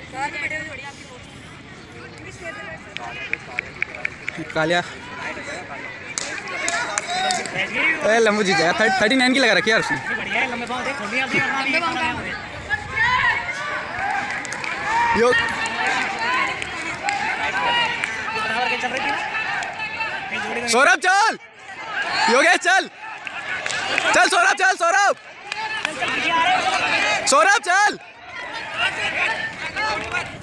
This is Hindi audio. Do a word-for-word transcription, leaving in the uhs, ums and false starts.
कालिया लंबू जीत जाएगा। थर्टी नाइन की लगा रखी है यार उसने। यो सौरभ चल, योगेश चल, चल सौरभ चल, सौरभ सौरभ चल।